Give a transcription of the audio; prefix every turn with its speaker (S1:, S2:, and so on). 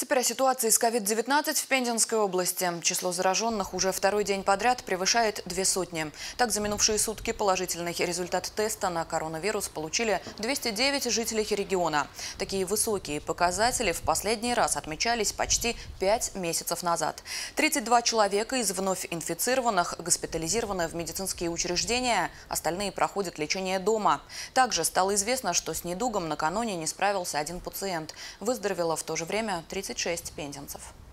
S1: Теперь о ситуации с COVID-19 в Пензенской области. Число зараженных уже второй день подряд превышает 200. Так, за минувшие сутки положительный результат теста на коронавирус получили 209 жителей региона. Такие высокие показатели в последний раз отмечались почти 5 месяцев назад. 32 человека из вновь инфицированных госпитализированы в медицинские учреждения, остальные проходят лечение дома. Также стало известно, что с недугом накануне не справился один пациент. Выздоровело в то же время 36 пензенцев.